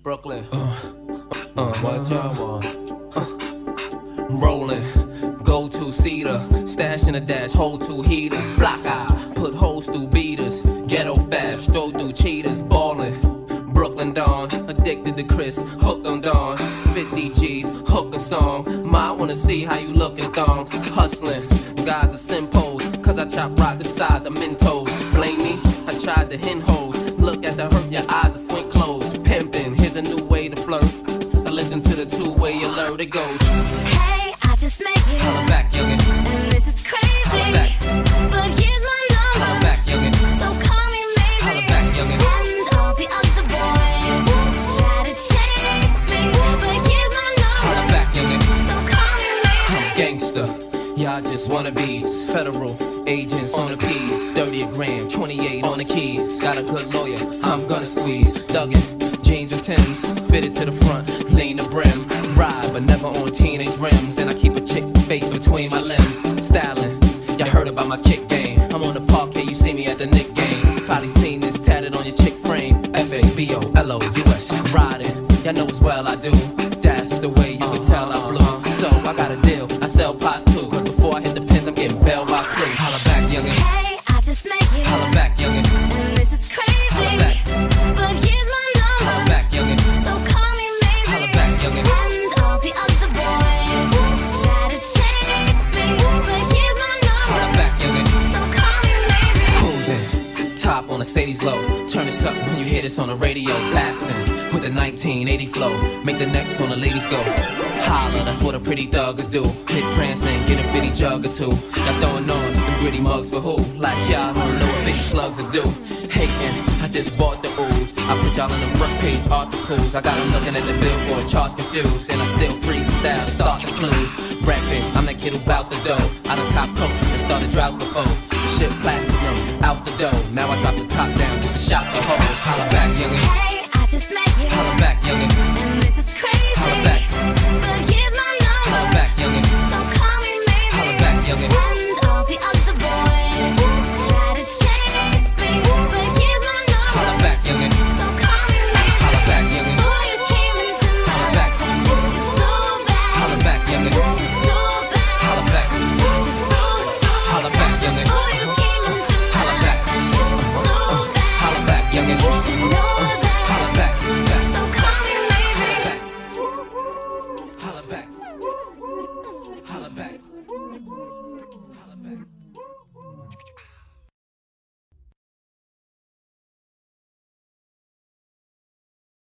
Brooklyn, what y'all want? Rolling, go to cedar, stash in a dash, hold two heaters, block eye, put holes through beaters, ghetto fab, stroll through cheaters, ballin'. Brooklyn Dawn, addicted to Chris, hooked on Dawn, 50 G's, hook a song. Ma, I wanna see how you look in thongs, hustling. Guys are simpos, cause I chop rock the size of Mentos. Blame me, I tried to hen hoes. Look at the hurt, your eyes are swing closed. Pimpin', here's a new way to flirt. I listen to the two-way alert, it goes. Hey, I just met you. Holla back, youngin'. And this is crazy. Holla back. But here's my number. Holla back, youngin'. So call me maybe. Holla back, youngin'. And all the other boys try to chase me. But here's my number. Holla back, youngin'. So call me maybe. Gangsta, y'all just wannabes. Federal agents on the keys. 30 a gram, 28 on the keys. Got a good lawyer, I'm gonna squeeze. Duggan, jeans and Timbs, fitted to the front, lean the brim. Ride, but never on teenage rims. And I keep a chick face between my limbs. Styling, y'all heard about my kick game. I'm on the parquet, you see me at the Nick game. Probably seen this tatted on your chick frame. fabolous, riding, y'all know as well I do. That's the way you can tell I'm blue. So I got a deal, I sell pots too. Cause before I hit the pins, I'm getting bailed by crew. Holla back, youngin'. Hey, I just met you. Holla back, youngin'. And this is crazy. Holla back. But here's my number. Holla back, youngin'. So call me maybe. Holla back, youngin'. And all the other boys try to chase me. But here's my number. Holla back, youngin'. So call me maybe. Cruising, top on a Sadie's low. Turn this up when you hear this on the radio. Blasting with a 1980 flow. Make the necks on the ladies go. Holla, that's what a pretty thug would do. Hit prancing, get a bitty jug or two. Y'all throwing on them gritty mugs for who? Like y'all don't know what 50 slugs would do. Hating, I just bought the ooze. I put y'all in the front page articles. I got them looking at the billboard, charts confused. And I still freestyle, start the clues. Rapping, I'm that kid who bout the dough. I done cop coke and started drought before. Shit platinum, out the dough. Now I drop the top down, just to shop the hoes. Holla back, youngin'.